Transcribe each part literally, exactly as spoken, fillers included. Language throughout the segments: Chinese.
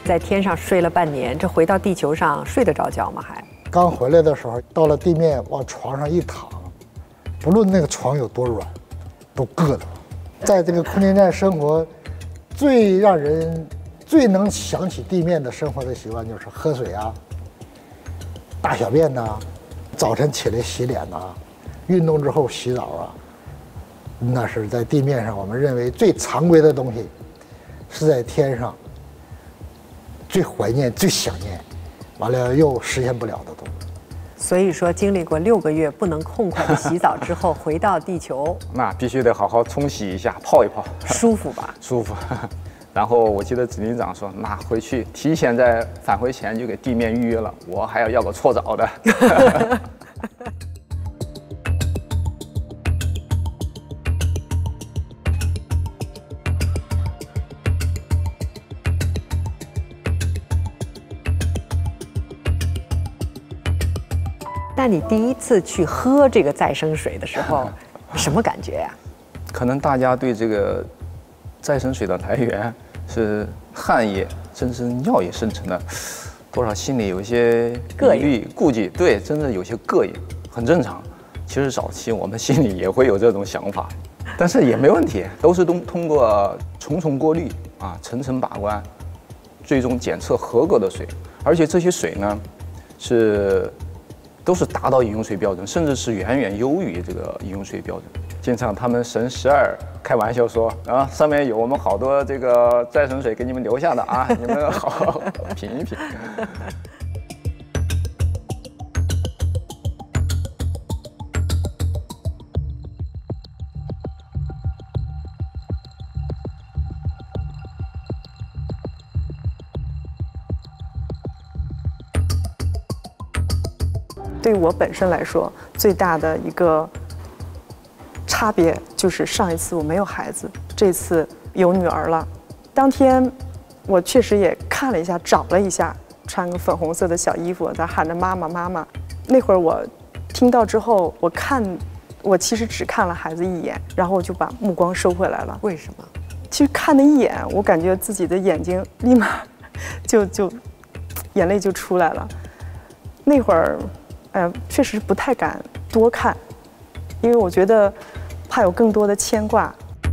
在天上睡了半年，这回到地球上睡得着觉吗？还刚回来的时候，到了地面往床上一躺，不论那个床有多软，都硌得。在这个空间站生活，最让人最能想起地面的生活的习惯就是喝水啊、大小便呐、啊、早晨起来洗脸呐、啊、运动之后洗澡啊。那是在地面上我们认为最常规的东西，是在天上最怀念、最想念，完了又实现不了的东西。 所以说，经历过六个月不能痛快的洗澡之后，回到地球， 那必须得好好冲洗一下，泡一泡， 舒服吧？ 舒服。然后我记得指令长说，那回去提前在返回前就给地面预约了，我还要要个搓澡的。 那你第一次去喝这个再生水的时候，什么感觉呀？ 可能大家对这个再生水的来源是汗液甚至尿液生成的，多少心里有一些疑虑、顾忌，对，真的有些膈应，很正常。其实早期我们心里也会有这种想法，但是也没问题，都是通通过重重过滤啊，层层把关，最终检测合格的水，而且这些水呢是。都是达到饮用水标准，甚至是远远优于这个饮用水标准。经常他们神十二开玩笑说啊，上面有我们好多这个再生水给你们留下的啊，你们好好品一品。 对我本身来说，最大的一个差别就是上一次我没有孩子，这次有女儿了。当天我确实也看了一下，找了一下，穿个粉红色的小衣服，在喊着妈妈妈妈。那会儿我听到之后，我看，我其实只看了孩子一眼，然后我就把目光收回来了。 为什么？ 其实看那一眼，我感觉自己的眼睛立马就就眼泪就出来了。那会儿。呃，确实不太敢多看，因为我觉得怕有更多的牵挂。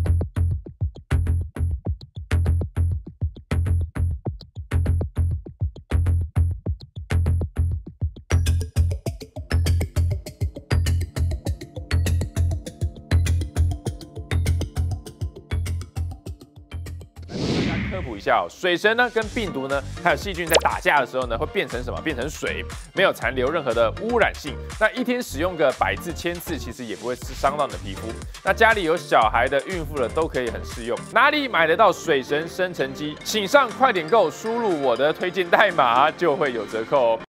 科普一下哦，水神呢跟病毒呢还有细菌在打架的时候呢，会变成什么？变成水，没有残留任何的污染性。那一天使用个百次、千次，其实也不会伤到你的皮肤。那家里有小孩的、孕妇的都可以很适用。哪里买得到水神生成机？请上快点购，输入我的推荐代码就会有折扣哦。